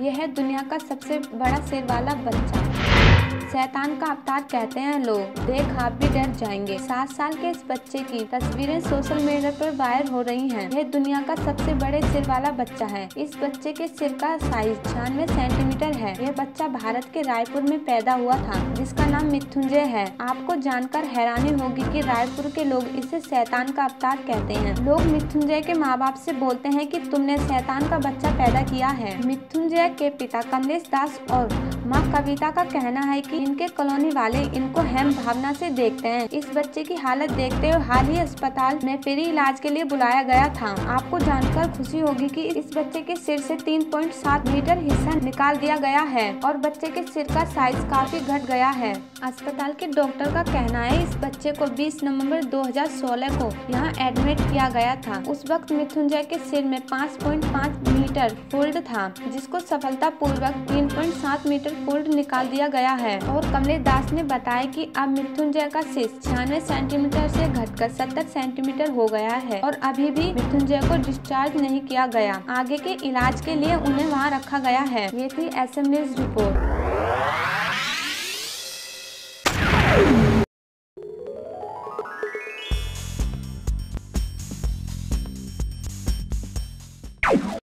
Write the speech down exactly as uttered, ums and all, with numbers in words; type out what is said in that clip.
यह है दुनिया का सबसे बड़ा सिर वाला बच्चा। शैतान का अवतार कहते हैं लोग, देख आप भी डर जाएंगे। सात साल के इस बच्चे की तस्वीरें सोशल मीडिया पर वायरल हो रही हैं। यह दुनिया का सबसे बड़े सिर वाला बच्चा है। इस बच्चे के सिर का साइज छियानवे सेंटीमीटर है। यह बच्चा भारत के रायपुर में पैदा हुआ था, जिसका नाम मृत्युंजय है। आपको जानकर हैरानी होगी कि रायपुर के लोग इसे शैतान का अवतार कहते हैं। लोग मृत्युंजय के माँ बाप से बोलते हैं कि तुमने शैतान का बच्चा पैदा किया है। मृत्युंजय के पिता कमलेश दास और माँ कविता का कहना है कि इनके कॉलोनी वाले इनको हम भावना से देखते हैं। इस बच्चे की हालत देखते हुए हाल ही अस्पताल में फ्री इलाज के लिए बुलाया गया था। आपको जानकर खुशी होगी कि इस बच्चे के सिर से तीन पॉइंट सात मीटर हिस्सा निकाल दिया गया है और बच्चे के सिर का साइज काफी घट गया है। अस्पताल के डॉक्टर का कहना है इस बच्चे को बीस नवंबर दो हज़ार सोलह को यहाँ एडमिट किया गया था। उस वक्त मृत्युंजय के सिर में पाँच पॉइंट पाँच मीटर फोल्ड था, जिसको सफलता पूर्वक तीन पॉइंट सात मीटर फोल्ड निकाल दिया गया है। और कमलेश दास ने बताया कि अब मृत्युंजय का सिर छियानवे सेंटीमीटर से घटकर सत्तर सेंटीमीटर हो गया है और अभी भी मृत्युंजय को डिस्चार्ज नहीं किया गया। आगे के इलाज के लिए उन्हें वहां रखा गया है। ये थी एस एम न्यूज़ रिपोर्ट।